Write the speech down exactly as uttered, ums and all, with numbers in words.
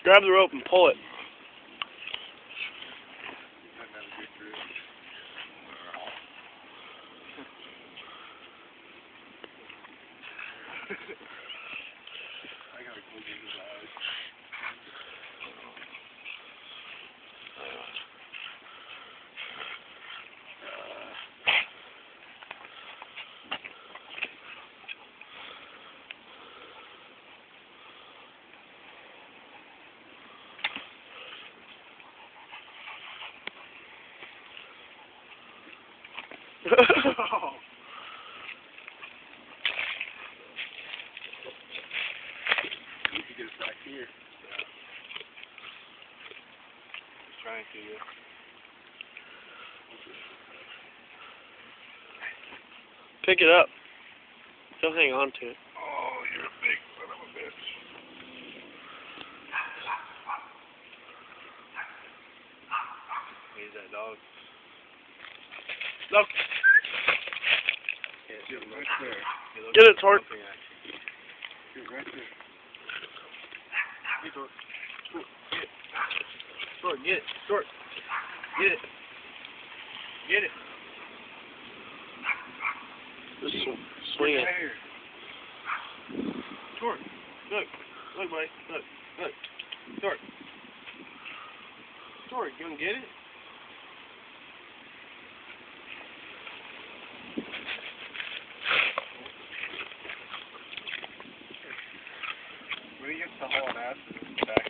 Grab the rope and pull it. I gotta close his eyes. Oh. You can get us back here. Yeah. Just trying to, yeah. Pick it up. Don't hang on to it. Oh, you're a big son of a bitch. He's that dog. Look. Get right there. Get it, Tort. Get right there. Hey, Tort. Tort, get it. Tort, get it. Get it. Just swing it. Tort, look. Look, buddy. Look. Look. Tort. Tort, you gonna get it? When he gets to haul an ass,